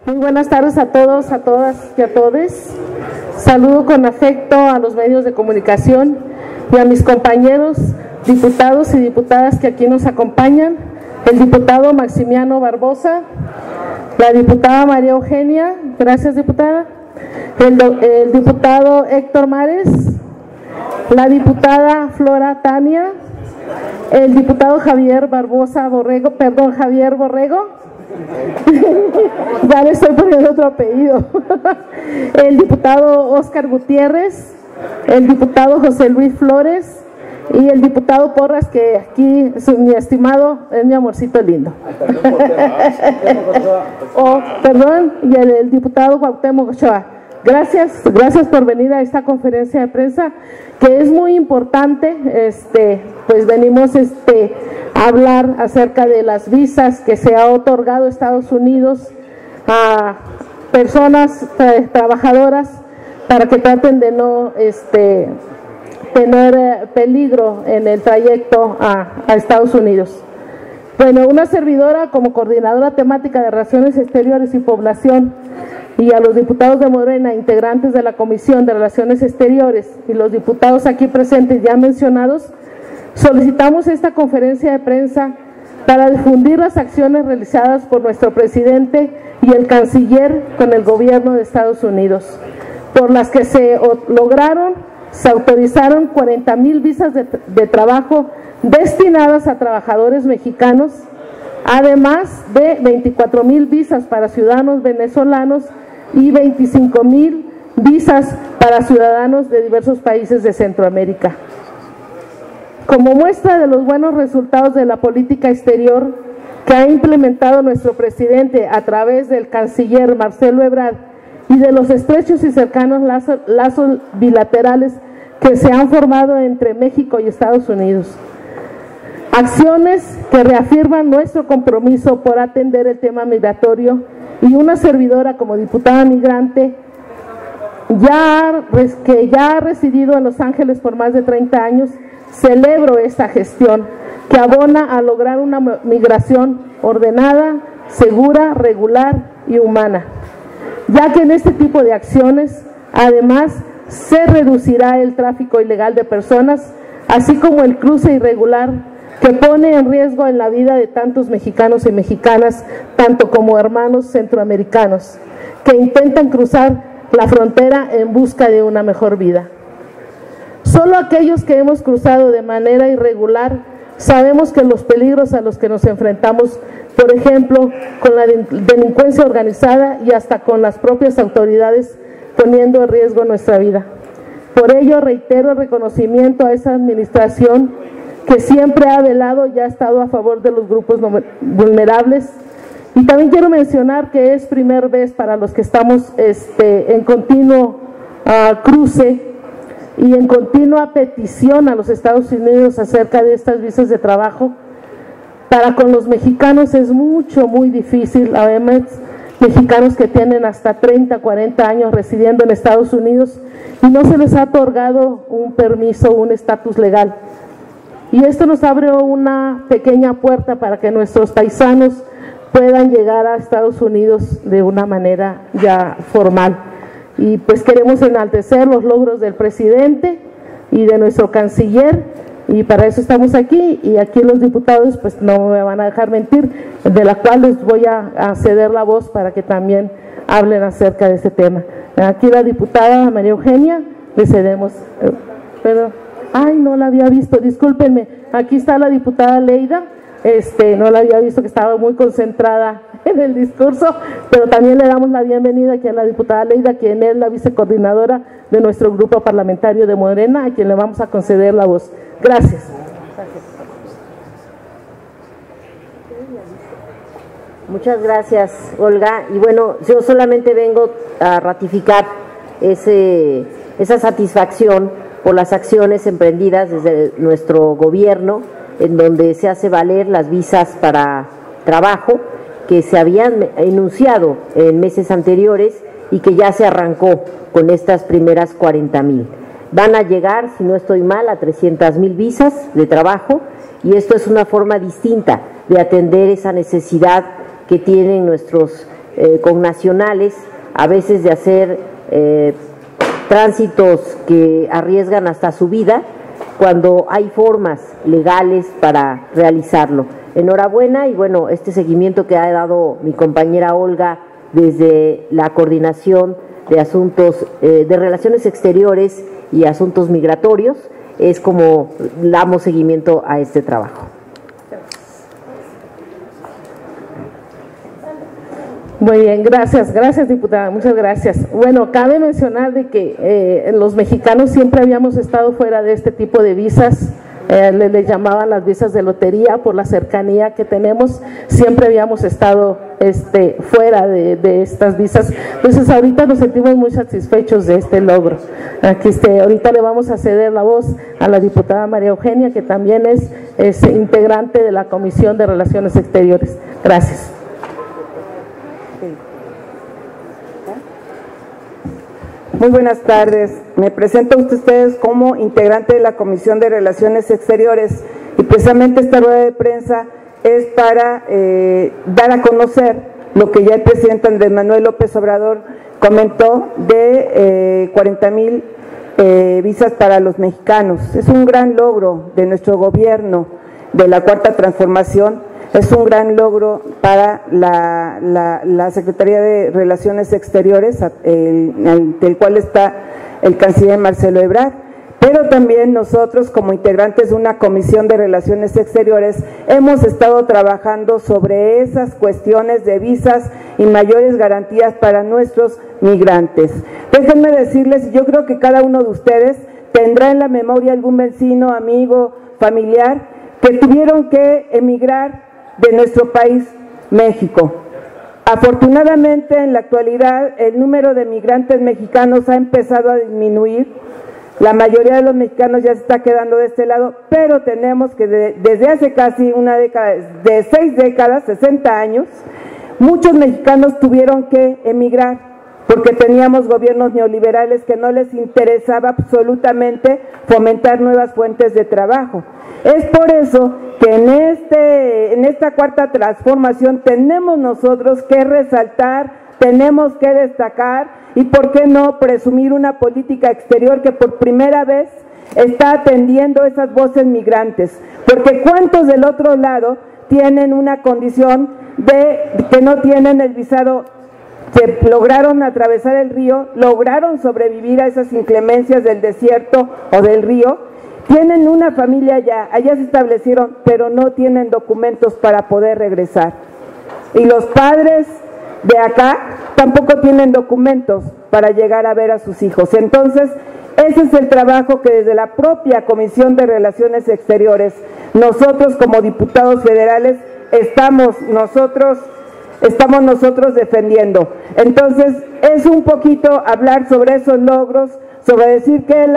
Muy buenas tardes a todos, a todas y a todes. Saludo con afecto a los medios de comunicación y a mis compañeros diputados y diputadas que aquí nos acompañan, el diputado Maximiano Barbosa, la diputada María Eugenia, gracias diputada, el diputado Héctor Mares, la diputada Flora Tania, el diputado Javier Borrego, ya le estoy poniendo otro apellido, el diputado Óscar Gutiérrez, el diputado José Luis Flores y el diputado Porras, que aquí es mi estimado, es mi amorcito lindo. Y el diputado Cuauhtémoc Ochoa. Gracias por venir a esta conferencia de prensa, que es muy importante. Pues venimos a hablar acerca de las visas que se ha otorgado Estados Unidos a personas trabajadoras para que traten de no tener peligro en el trayecto a Estados Unidos. Bueno, una servidora como coordinadora temática de Relaciones Exteriores y Población, y a los diputados de Morena, integrantes de la Comisión de Relaciones Exteriores, y los diputados aquí presentes ya mencionados, solicitamos esta conferencia de prensa para difundir las acciones realizadas por nuestro presidente y el canciller con el gobierno de Estados Unidos, por las que se autorizaron 40,000 visas de trabajo destinadas a trabajadores mexicanos, además de 24,000 visas para ciudadanos venezolanos y 25,000 visas para ciudadanos de diversos países de Centroamérica. Como muestra de los buenos resultados de la política exterior que ha implementado nuestro presidente a través del canciller Marcelo Ebrard y de los estrechos y cercanos lazos bilaterales que se han formado entre México y Estados Unidos. Acciones que reafirman nuestro compromiso por atender el tema migratorio, y una servidora como diputada migrante que ya ha residido en Los Ángeles por más de 30 años, celebro esta gestión que abona a lograr una migración ordenada, segura, regular y humana, ya que en este tipo de acciones además se reducirá el tráfico ilegal de personas, así como el cruce irregular que pone en riesgo en la vida de tantos mexicanos y mexicanas, tanto como hermanos centroamericanos, que intentan cruzar la frontera en busca de una mejor vida. Solo aquellos que hemos cruzado de manera irregular sabemos que los peligros a los que nos enfrentamos, por ejemplo, con la delincuencia organizada y hasta con las propias autoridades, poniendo en riesgo nuestra vida. Por ello reitero el reconocimiento a esa administración que siempre ha velado y ha estado a favor de los grupos vulnerables. Y también quiero mencionar que es primera vez para los que estamos en continuo cruce y en continua petición a los Estados Unidos acerca de estas visas de trabajo. Para con los mexicanos es muy difícil, además mexicanos que tienen hasta 30, 40 años residiendo en Estados Unidos y no se les ha otorgado un permiso, un estatus legal. Y esto nos abre una pequeña puerta para que nuestros paisanos puedan llegar a Estados Unidos de una manera ya formal. Y pues queremos enaltecer los logros del presidente y de nuestro canciller, y para eso estamos aquí, y aquí los diputados pues no me van a dejar mentir, de la cual les voy a ceder la voz para que también hablen acerca de este tema. Aquí la diputada María Eugenia, le cedemos, ay, no la había visto, discúlpenme, aquí está la diputada Leida, no la había visto, que estaba muy concentrada en el discurso, pero también le damos la bienvenida aquí a la diputada Leida, quien es la vicecoordinadora de nuestro grupo parlamentario de Morena, a quien le vamos a conceder la voz. Gracias. Muchas gracias, Olga. Y bueno, yo solamente vengo a ratificar esa satisfacción por las acciones emprendidas desde nuestro gobierno, en donde se hace valer las visas para trabajo que se habían enunciado en meses anteriores y que ya se arrancó con estas primeras 40,000. Van a llegar, si no estoy mal, a 300,000 visas de trabajo, y esto es una forma distinta de atender esa necesidad que tienen nuestros connacionales, a veces de hacer tránsitos que arriesgan hasta su vida, cuando hay formas legales para realizarlo. Enhorabuena, y bueno, este seguimiento que ha dado mi compañera Olga desde la coordinación de asuntos de relaciones exteriores y asuntos migratorios, es como damos seguimiento a este trabajo. Muy bien, gracias diputada, muchas gracias. Bueno, cabe mencionar de que los mexicanos siempre habíamos estado fuera de este tipo de visas, le llamaban las visas de lotería por la cercanía que tenemos, siempre habíamos estado fuera de estas visas, entonces ahorita nos sentimos muy satisfechos de este logro. Aquí ahorita le vamos a ceder la voz a la diputada María Eugenia, que también es integrante de la Comisión de Relaciones Exteriores. Gracias. Muy buenas tardes. Me presento a ustedes como integrante de la Comisión de Relaciones Exteriores, y precisamente esta rueda de prensa es para dar a conocer lo que ya el presidente Andrés Manuel López Obrador comentó de 40,000 visas para los mexicanos. Es un gran logro de nuestro gobierno de la Cuarta Transformación. Es un gran logro para la Secretaría de Relaciones Exteriores, ante el cual está el canciller Marcelo Ebrard, pero también nosotros, como integrantes de una Comisión de Relaciones Exteriores, hemos estado trabajando sobre esas cuestiones de visas y mayores garantías para nuestros migrantes. Déjenme decirles, yo creo que cada uno de ustedes tendrá en la memoria algún vecino, amigo, familiar, que tuvieron que emigrar de nuestro país, México. Afortunadamente, en la actualidad, el número de migrantes mexicanos ha empezado a disminuir. La mayoría de los mexicanos ya se está quedando de este lado, pero tenemos que desde hace casi una década, de 6 décadas, 60 años, muchos mexicanos tuvieron que emigrar porque teníamos gobiernos neoliberales que no les interesaba absolutamente fomentar nuevas fuentes de trabajo. Es por eso que en esta Cuarta Transformación tenemos nosotros que resaltar, tenemos que destacar y, ¿por qué no?, presumir una política exterior que por primera vez está atendiendo esas voces migrantes. Porque ¿cuántos del otro lado tienen una condición de que no tienen el visado, que lograron atravesar el río, lograron sobrevivir a esas inclemencias del desierto o del río? Tienen una familia allá se establecieron, pero no tienen documentos para poder regresar. Y los padres de acá tampoco tienen documentos para llegar a ver a sus hijos. Entonces, ese es el trabajo que desde la propia Comisión de Relaciones Exteriores, nosotros como diputados federales, estamos nosotros defendiendo. Entonces, es un poquito hablar sobre esos logros, sobre decir que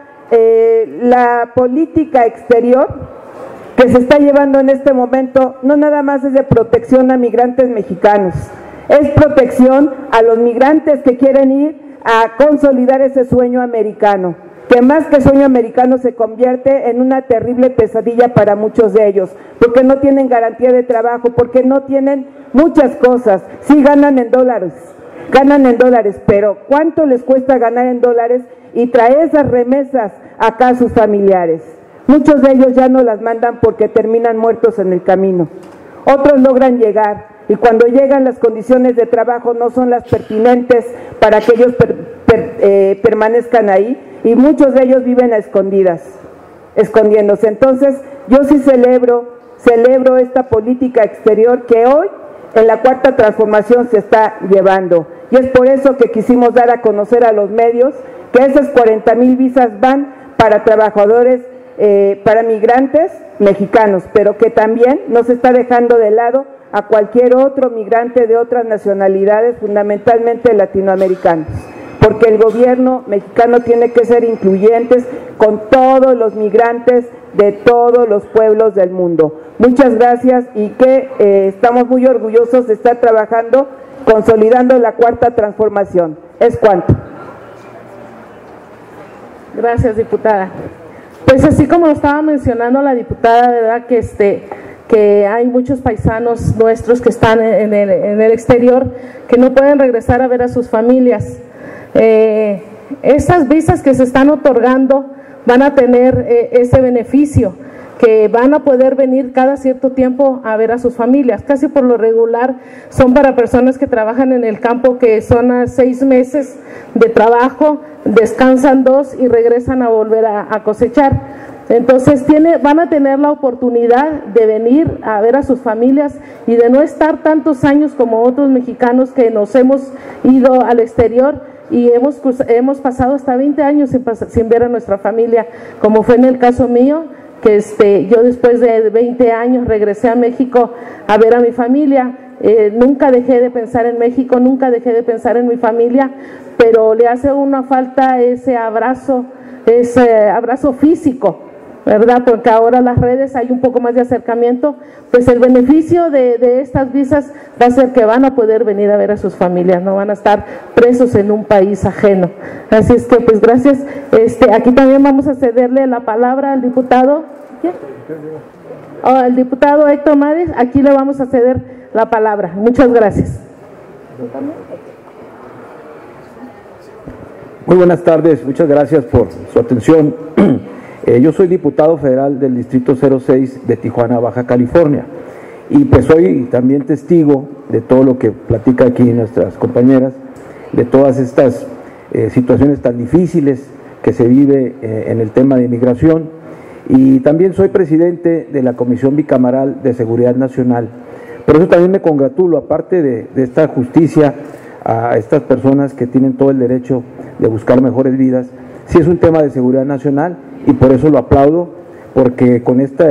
la política exterior que se está llevando en este momento no nada más es de protección a migrantes mexicanos, es protección a los migrantes que quieren ir a consolidar ese sueño americano, que más que sueño americano se convierte en una terrible pesadilla para muchos de ellos, porque no tienen garantía de trabajo, porque no tienen muchas cosas. Sí ganan en dólares, pero ¿cuánto les cuesta ganar en dólares y traer esas remesas acá a sus familiares? Muchos de ellos ya no las mandan porque terminan muertos en el camino. Otros logran llegar, y cuando llegan las condiciones de trabajo no son las pertinentes para que ellos permanezcan ahí, y muchos de ellos viven a escondidas, escondiéndose. Entonces, yo sí celebro esta política exterior que hoy en la Cuarta Transformación se está llevando, y es por eso que quisimos dar a conocer a los medios que esas 40,000 visas van para trabajadores, para migrantes mexicanos, pero que también no se está dejando de lado a cualquier otro migrante de otras nacionalidades, fundamentalmente latinoamericanos, porque el gobierno mexicano tiene que ser incluyentes con todos los migrantes de todos los pueblos del mundo. Muchas gracias, y que estamos muy orgullosos de estar trabajando, consolidando la Cuarta Transformación. Es cuanto. Gracias, diputada. Pues así como lo estaba mencionando la diputada, ¿verdad?, que hay muchos paisanos nuestros que están en el exterior, que no pueden regresar a ver a sus familias. Estas visas que se están otorgando van a tener ese beneficio, que van a poder venir cada cierto tiempo a ver a sus familias. Casi por lo regular son para personas que trabajan en el campo, que son a 6 meses de trabajo, descansan 2 y regresan a volver a cosechar. Entonces van a tener la oportunidad de venir a ver a sus familias y de no estar tantos años como otros mexicanos que nos hemos ido al exterior y hemos pasado hasta 20 años sin ver a nuestra familia, como fue en el caso mío, que yo después de 20 años regresé a México a ver a mi familia. Nunca dejé de pensar en México, nunca dejé de pensar en mi familia, pero le hace una falta ese abrazo físico, ¿verdad? Porque ahora las redes hay un poco más de acercamiento. Pues el beneficio de estas visas va a ser que van a poder venir a ver a sus familias, no van a estar presos en un país ajeno. Así es que pues gracias. Aquí también vamos a cederle la palabra al diputado. Al diputado Héctor Mares, aquí le vamos a ceder la palabra. Muchas gracias. Muy buenas tardes, muchas gracias por su atención. Yo soy diputado federal del Distrito 06 de Tijuana, Baja California, y pues soy también testigo de todo lo que platica aquí nuestras compañeras, de todas estas situaciones tan difíciles que se vive en el tema de inmigración, y también soy presidente de la Comisión Bicameral de Seguridad Nacional. Por eso también me congratulo, aparte de esta justicia a estas personas que tienen todo el derecho de buscar mejores vidas. Sí es un tema de seguridad nacional y por eso lo aplaudo, porque con esta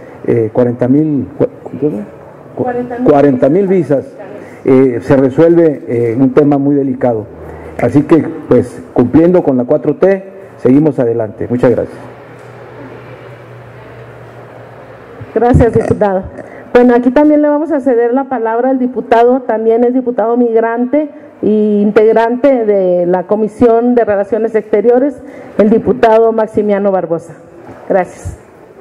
40,000 visas se resuelve un tema muy delicado. Así que pues cumpliendo con la 4T, seguimos adelante. Muchas gracias. Gracias, diputado. Bueno, aquí también le vamos a ceder la palabra al diputado, también es diputado migrante e integrante de la Comisión de Relaciones Exteriores, el diputado Maximiano Barbosa. Gracias.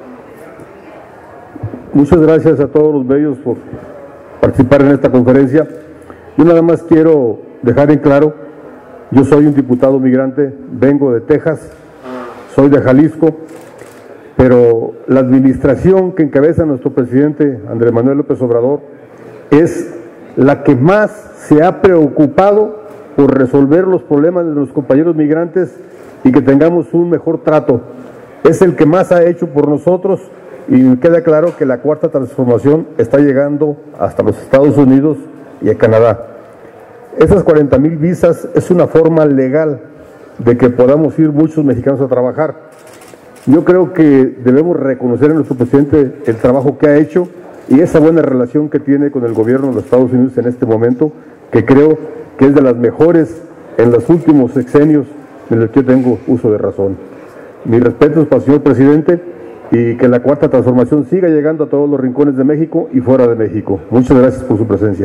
Muchas gracias a todos los medios por participar en esta conferencia. Yo nada más quiero dejar en claro, yo soy un diputado migrante, vengo de Texas, soy de Jalisco, pero la administración que encabeza nuestro presidente Andrés Manuel López Obrador es la que más se ha preocupado por resolver los problemas de los compañeros migrantes y que tengamos un mejor trato. Es el que más ha hecho por nosotros y me queda claro que la cuarta transformación está llegando hasta los Estados Unidos y a Canadá. Esas 40,000 visas es una forma legal de que podamos ir muchos mexicanos a trabajar. Yo creo que debemos reconocer a nuestro presidente el trabajo que ha hecho y esa buena relación que tiene con el gobierno de los Estados Unidos en este momento, que creo que es de las mejores en los últimos sexenios en los que yo tengo uso de razón. Mis respetos para el señor presidente y que la cuarta transformación siga llegando a todos los rincones de México y fuera de México. Muchas gracias por su presencia.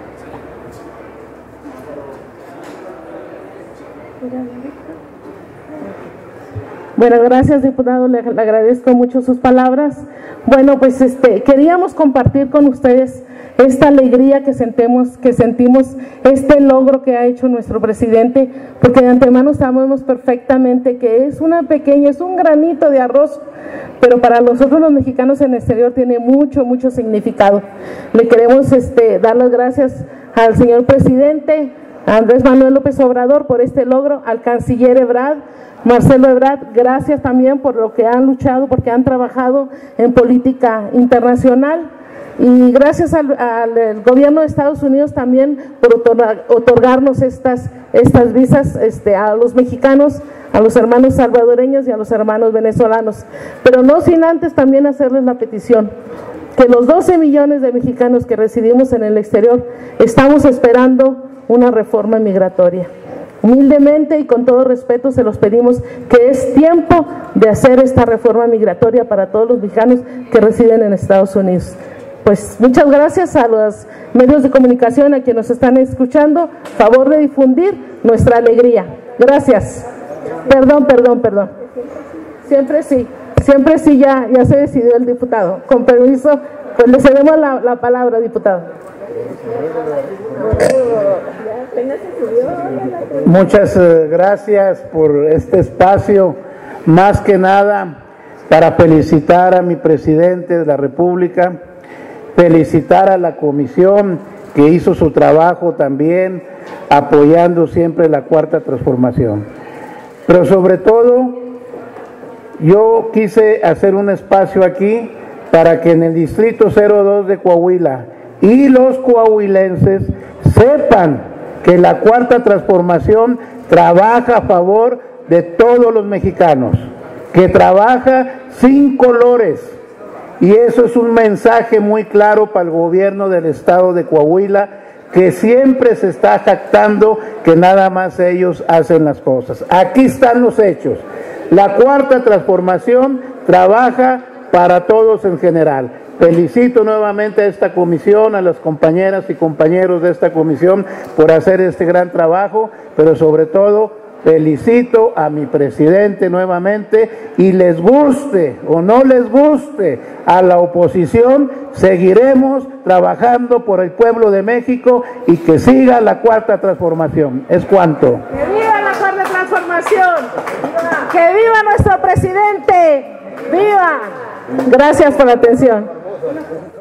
Bueno, gracias, diputado, le agradezco mucho sus palabras. Bueno, pues queríamos compartir con ustedes esta alegría que sentimos, este logro que ha hecho nuestro presidente, porque de antemano sabemos perfectamente que es un granito de arroz, pero para nosotros los mexicanos en el exterior tiene mucho, mucho significado. Le queremos dar las gracias al señor presidente, a Andrés Manuel López Obrador, por este logro, al canciller Ebrard, Marcelo Ebrard, gracias también por lo que han luchado, porque han trabajado en política internacional, y gracias al gobierno de Estados Unidos también por otorgarnos estas visas a los mexicanos, a los hermanos salvadoreños y a los hermanos venezolanos. Pero no sin antes también hacerles la petición, que los 12 millones de mexicanos que residimos en el exterior estamos esperando una reforma migratoria. Humildemente y con todo respeto se los pedimos que es tiempo de hacer esta reforma migratoria para todos los mexicanos que residen en Estados Unidos. Pues muchas gracias a los medios de comunicación, a quienes nos están escuchando, favor de difundir nuestra alegría. Gracias. Perdón. Siempre sí, ya se decidió el diputado. Con permiso, pues le cedemos la palabra, diputado. Muchas gracias por este espacio, más que nada para felicitar a mi presidente de la República, felicitar a la comisión que hizo su trabajo también, apoyando siempre la Cuarta Transformación. Pero sobre todo, yo quise hacer un espacio aquí para que en el Distrito 02 de Coahuila y los coahuilenses sepan que la Cuarta Transformación trabaja a favor de todos los mexicanos, que trabaja sin colores, y eso es un mensaje muy claro para el gobierno del estado de Coahuila, que siempre se está jactando que nada más ellos hacen las cosas. Aquí están los hechos. La Cuarta Transformación trabaja para todos en general. Felicito nuevamente a esta comisión, a las compañeras y compañeros de esta comisión por hacer este gran trabajo, pero sobre todo felicito a mi presidente nuevamente, y les guste o no les guste a la oposición, seguiremos trabajando por el pueblo de México y que siga la Cuarta Transformación. Es cuanto. ¡Que viva la Cuarta Transformación! ¡Que viva nuestro presidente! ¡Viva! Gracias por la atención.